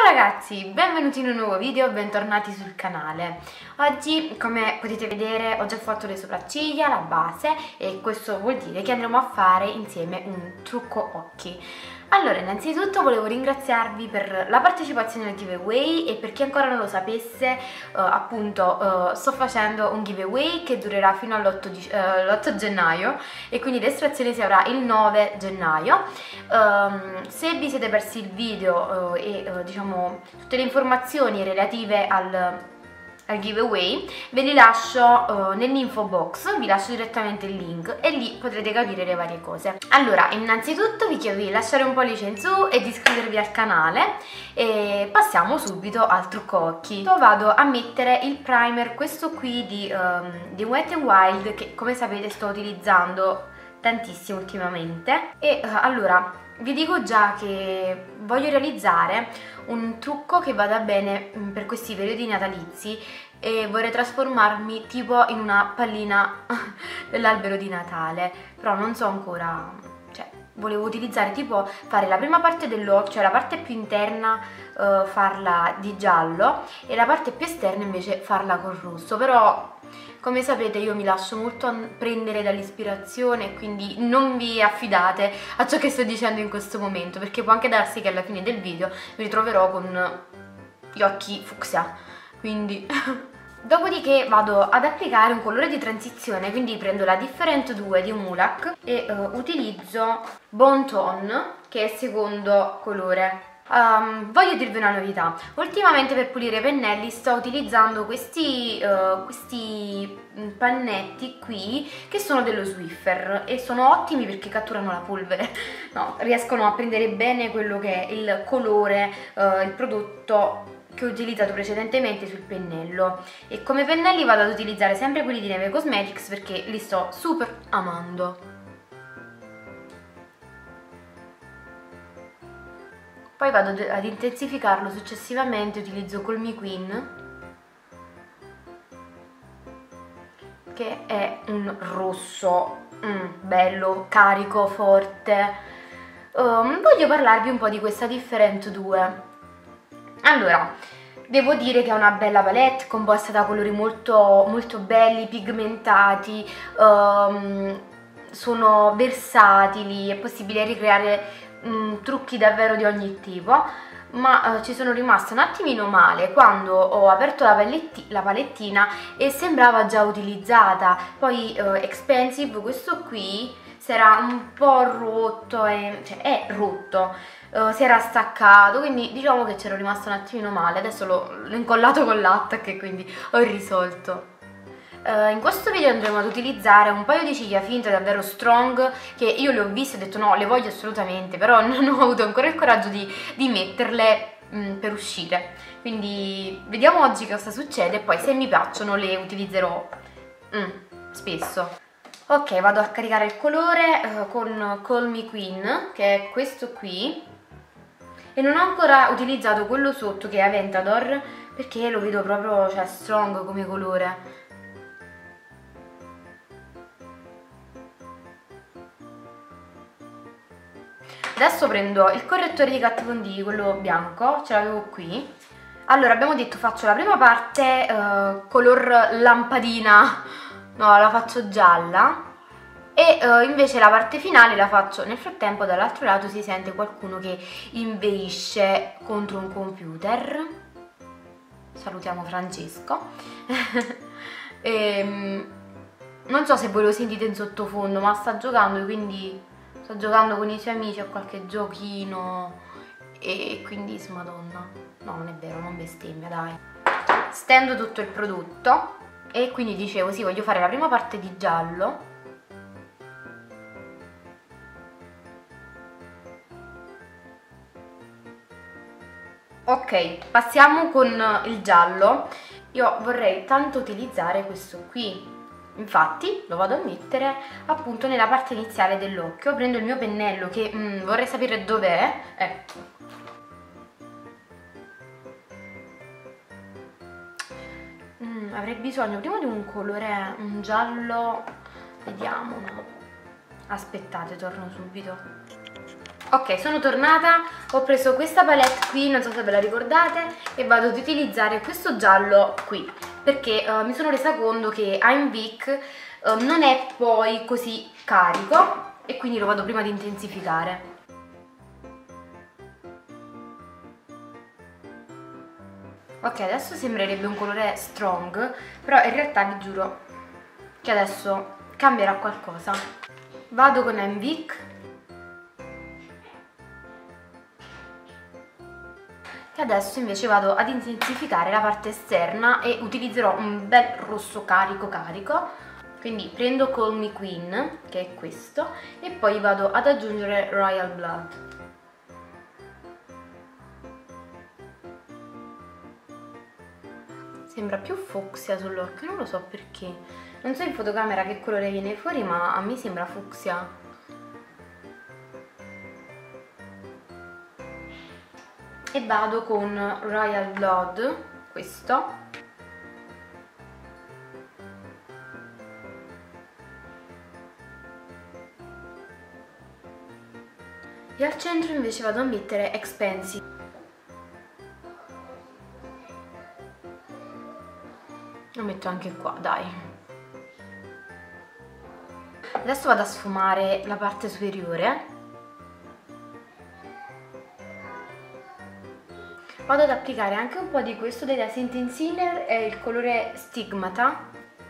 ragazzi, benvenuti in un nuovo video, bentornati sul canale. Oggi, come potete vedere, ho già fatto le sopracciglia, la base, e questo vuol dire che andremo a fare insieme un trucco occhi. Allora, innanzitutto volevo ringraziarvi per la partecipazione al giveaway, e per chi ancora non lo sapesse, sto facendo un giveaway che durerà fino all'8 gennaio, e quindi l'estrazione si avrà il 9 gennaio. Se vi siete persi il video diciamo tutte le informazioni relative al giveaway, ve li lascio nell'info box, vi lascio direttamente il link e lì potrete capire le varie cose. Allora, innanzitutto vi chiedo di lasciare un pollice in su e di iscrivervi al canale, e passiamo subito al trucco occhi. Io vado a mettere il primer, questo qui di Wet n Wild, che come sapete sto utilizzando tantissimo ultimamente. E allora vi dico già che voglio realizzare un trucco che vada bene per questi periodi natalizi, e vorrei trasformarmi tipo in una pallina dell'albero di Natale, però non so ancora, cioè volevo utilizzare tipo fare la prima parte dell'occhio, cioè la parte più interna farla di giallo e la parte più esterna invece farla col rosso, però come sapete io mi lascio molto prendere dall'ispirazione, quindi non vi affidate a ciò che sto dicendo in questo momento, perché può anche darsi che alla fine del video mi ritroverò con gli occhi fucsia, quindi dopodiché vado ad applicare un colore di transizione, quindi prendo la Different 2 di Mulac e utilizzo Bone Tone, che è il secondo colore. Voglio dirvi una novità: ultimamente per pulire i pennelli sto utilizzando questi pannetti qui, che sono dello Swiffer, e sono ottimi perché catturano la polvere, no, riescono a prendere bene quello che è il colore, il prodotto che ho utilizzato precedentemente sul pennello. E come pennelli vado ad utilizzare sempre quelli di Neve Cosmetics perché li sto super amando. Poi vado ad intensificarlo successivamente, utilizzo Call Me Queen, che è un rosso bello, carico, forte. Voglio parlarvi un po' di questa Different 2. Allora, devo dire che è una bella palette composta da colori molto, molto belli, pigmentati, sono versatili, è possibile ricreare trucchi davvero di ogni tipo, ma ci sono rimasta un attimino male quando ho aperto la palettina e sembrava già utilizzata. Poi Expensive, questo qui, si era un po' rotto, cioè è rotto, si era staccato, quindi diciamo che c'ero rimasta un attimino male. Adesso l'ho incollato con l'attack e quindi ho risolto. In questo video andremo ad utilizzare un paio di ciglia finte davvero strong, che io le ho viste e ho detto no, le voglio assolutamente, però non ho avuto ancora il coraggio di metterle per uscire, quindi vediamo oggi cosa succede e poi se mi piacciono le utilizzerò spesso. Ok, vado a caricare il colore con Call Me Queen, che è questo qui, e non ho ancora utilizzato quello sotto che è Aventador perché lo vedo proprio, cioè, strong come colore. Adesso prendo il correttore di Kat Von D, quello bianco, ce l'avevo qui. Allora, abbiamo detto faccio la prima parte color lampadina, no, la faccio gialla, e invece la parte finale la faccio. Nel frattempo dall'altro lato si sente qualcuno che inveisce contro un computer. Salutiamo Francesco. Non so se voi lo sentite in sottofondo, ma sta giocando, quindi sto giocando con i suoi amici a qualche giochino e quindi smadonna. No, non è vero, non bestemmia, dai. Stendo tutto il prodotto e quindi dicevo, sì, voglio fare la prima parte di giallo. Ok, passiamo con il giallo. Io vorrei tanto utilizzare questo qui, infatti lo vado a mettere appunto nella parte iniziale dell'occhio. Prendo il mio pennello che vorrei sapere dov'è, ecco. Avrei bisogno prima di un colore, un giallo, vediamo, no. Aspettate, torno subito. Ok, sono tornata, ho preso questa palette qui, non so se ve la ricordate, e vado ad utilizzare questo giallo qui, perché mi sono resa conto che Einvik non è poi così carico e quindi lo vado prima ad intensificare. Ok, adesso sembrerebbe un colore strong, però in realtà vi giuro che adesso cambierà qualcosa. Vado con Einvik e adesso invece vado ad intensificare la parte esterna e utilizzerò un bel rosso carico. Quindi prendo Call Me Queen, che è questo, e poi vado ad aggiungere Royal Blood. Sembra più fucsia sull'occhio, non lo so perché. Non so in fotocamera che colore viene fuori, ma a me sembra fucsia. E vado con Royal Blood, questo. E al centro invece vado a mettere Expensive. Lo metto anche qua, dai. Adesso vado a sfumare la parte superiore. Vado ad applicare anche un po' di questo della Concealer, è il colore Stigmata.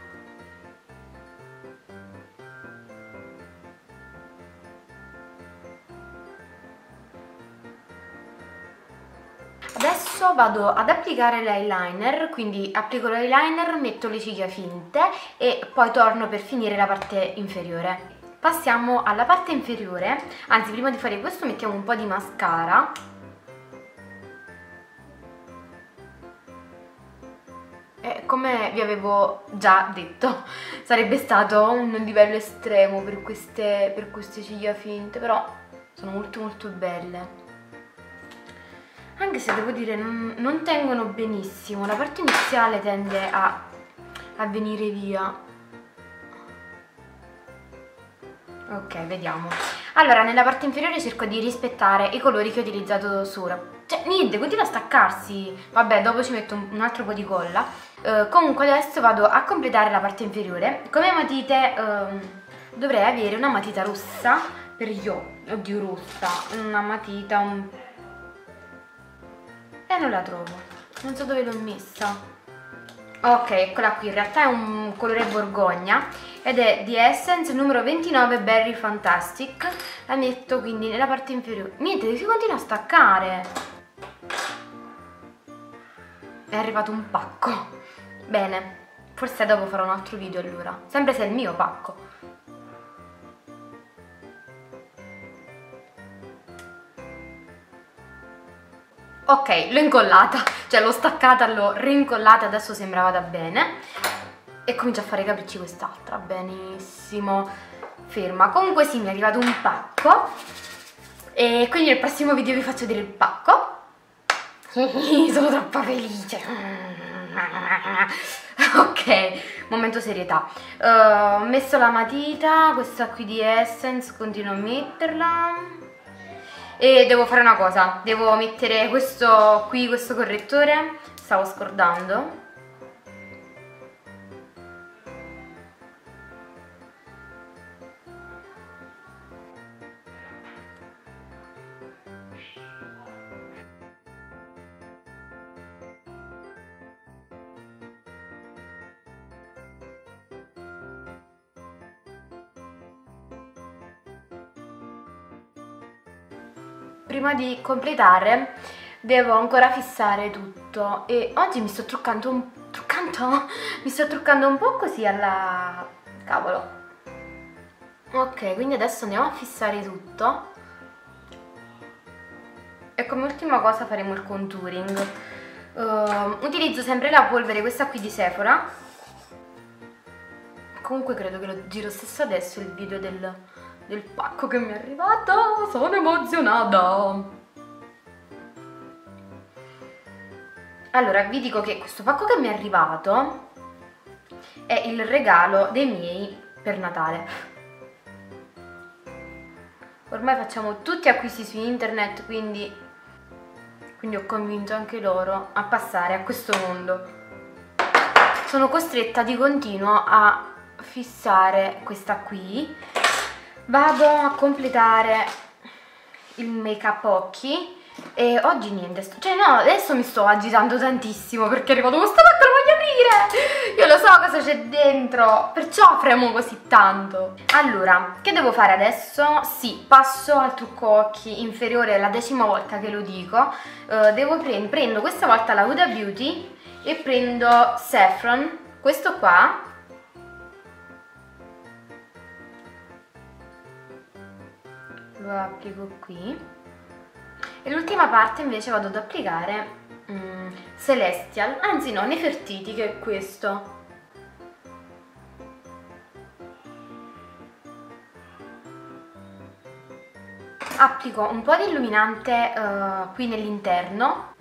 Adesso vado ad applicare l'eyeliner, quindi applico l'eyeliner, metto le ciglia finte e poi torno per finire la parte inferiore. Passiamo alla parte inferiore, anzi prima di fare questo mettiamo un po' di mascara. E come vi avevo già detto, sarebbe stato un livello estremo per queste ciglia finte, però sono molto belle. Anche se devo dire non tengono benissimo, la parte iniziale tende a venire via. Ok, vediamo. Allora, nella parte inferiore cerco di rispettare i colori che ho utilizzato sopra. Cioè, niente, continua a staccarsi. Vabbè, dopo ci metto un altro po' di colla. Comunque adesso vado a completare la parte inferiore. Come matite dovrei avere una matita rossa per gli occhi. Oddio, rossa. Una matita, e non la trovo, non so dove l'ho messa. Ok, eccola qui, in realtà è un colore borgogna ed è di Essence numero 29 Berry Fantastic. La metto quindi nella parte inferiore. Niente, si continua a staccare. È arrivato un pacco. Bene, forse dopo farò un altro video allora, sempre se è il mio pacco. Ok, l'ho incollata, cioè l'ho staccata, l'ho rincollata, adesso sembra vada bene. E comincia a fare i capricci quest'altra, benissimo. Ferma, comunque sì, mi è arrivato un pacco. E quindi nel prossimo video vi faccio vedere il pacco. Sono troppo felice. Ok, momento serietà. Ho messo la matita, questa qui di Essence, continuo a metterla. E devo fare una cosa, devo mettere questo qui, questo correttore, stavo scordando. Prima di completare devo ancora fissare tutto e oggi mi sto truccando un po' così alla cavolo. Ok, quindi adesso andiamo a fissare tutto e come ultima cosa faremo il contouring. Utilizzo sempre la polvere, questa qui di Sephora. Comunque credo che lo giro stesso adesso il video del pacco che mi è arrivato, sono emozionata. Allora vi dico che questo pacco che mi è arrivato è il regalo dei miei per Natale. ormai facciamo tutti acquisti su internet, quindi ho convinto anche loro a passare a questo mondo. Sono costretta di continuo a fissare questa qui. Vado a completare il make up occhi e oggi niente, cioè no, adesso mi sto agitando tantissimo perché è arrivato questo pacco, lo voglio aprire, io lo so cosa c'è dentro, perciò fremo così tanto. Allora, che devo fare adesso? Sì, passo al trucco occhi inferiore, è la 10ª volta che lo dico. Prendo questa volta la Huda Beauty e prendo Saffron, questo qua. Lo applico qui e l'ultima parte invece vado ad applicare Celestial, anzi no, Nefertiti, che è questo. Applico un po' di illuminante qui nell'interno.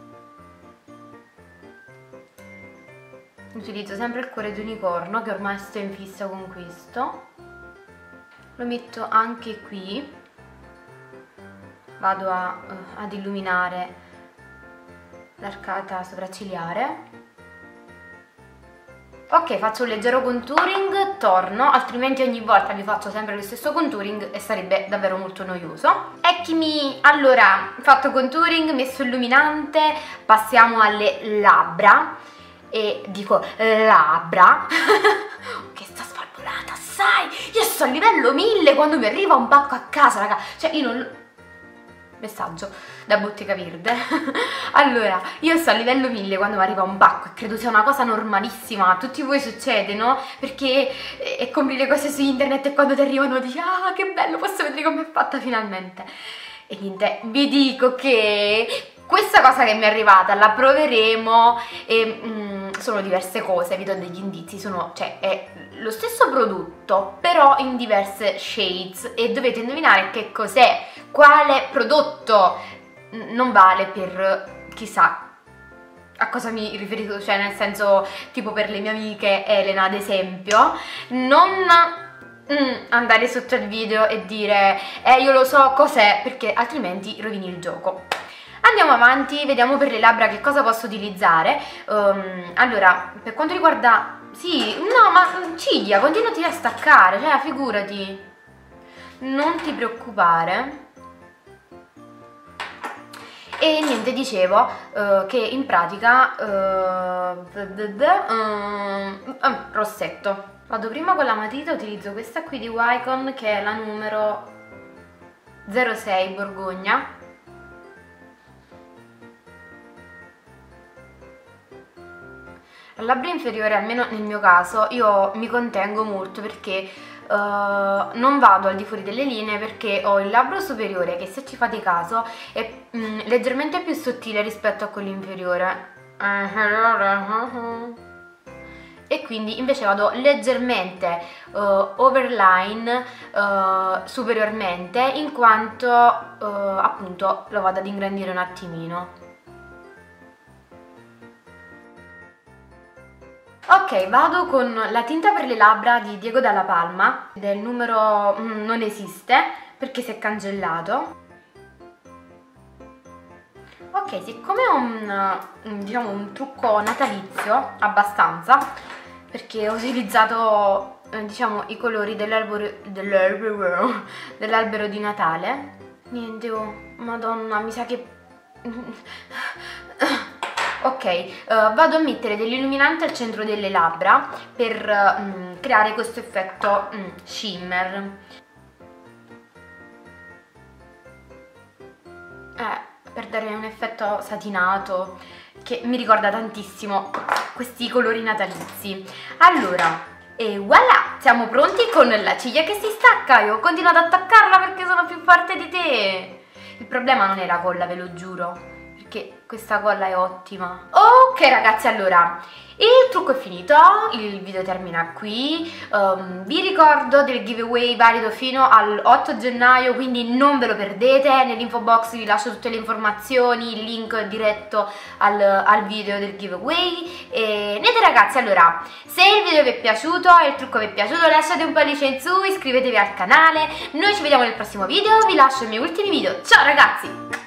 Utilizzo sempre il cuore di unicorno, che ormai sto in fissa con questo. Lo metto anche qui. Vado ad illuminare l'arcata sopraccigliare. Ok, faccio un leggero contouring, torno, altrimenti ogni volta vi faccio sempre lo stesso contouring e sarebbe davvero molto noioso. Eccomi, allora, fatto contouring, messo illuminante, passiamo alle labbra. E dico labbra, che sta spalmolata, sai, io sto a livello 1000 quando mi arriva un pacco a casa, raga, cioè io non... Messaggio da bottega verde. Allora, io sto a livello 1000 quando mi arriva un pacco e credo sia una cosa normalissima, a tutti voi succede, no? Perché compri le cose su internet e quando ti arrivano dici ah che bello, posso vedere come è fatta finalmente. E niente, vi dico che questa cosa che mi è arrivata la proveremo e sono diverse cose, vi do degli indizi, cioè è lo stesso prodotto però in diverse shades e dovete indovinare che cos'è, quale prodotto. Non vale per chissà a cosa mi riferisco, cioè nel senso tipo per le mie amiche Elena ad esempio, non andare sotto il video e dire io lo so cos'è, perché altrimenti rovini il gioco. Andiamo avanti, vediamo per le labbra che cosa posso utilizzare. Allora, per quanto riguarda... Sì, no, ma ciglia, continuati a staccare, cioè figurati. Non ti preoccupare. E niente, dicevo che in pratica... rossetto. Vado prima con la matita, utilizzo questa qui di Wycon che è la numero 06 Borgogna. La labbra inferiore, almeno nel mio caso, io mi contengo molto perché non vado al di fuori delle linee, perché ho il labbro superiore che, se ci fate caso, è leggermente più sottile rispetto a quello inferiore. E quindi invece vado leggermente overline superiormente, in quanto appunto lo vado ad ingrandire un attimino. Ok, vado con la tinta per le labbra di Diego Dalla Palma, del numero non esiste perché si è cancellato. Ok, siccome è diciamo un trucco natalizio abbastanza, perché ho utilizzato diciamo i colori dell'albero di Natale, niente, oh madonna, mi sa che... Ok, vado a mettere dell'illuminante al centro delle labbra per creare questo effetto shimmer. Per dare un effetto satinato che mi ricorda tantissimo questi colori natalizi. Allora, e voilà, siamo pronti con la ciglia che si stacca. Io continuo ad attaccarla perché sono più forte di te. Il problema non è la colla, ve lo giuro, perché questa colla è ottima. Ok, Ok ragazzi, allora il trucco è finito, il video termina qui. Vi ricordo del giveaway valido fino all'8 gennaio, quindi non ve lo perdete. Nell'info box vi lascio tutte le informazioni, il link diretto al video del giveaway. E niente ragazzi, allora, se il video vi è piaciuto e il trucco vi è piaciuto, lasciate un pollice in su, iscrivetevi al canale. Noi ci vediamo nel prossimo video, vi lascio i miei ultimi video. Ciao ragazzi!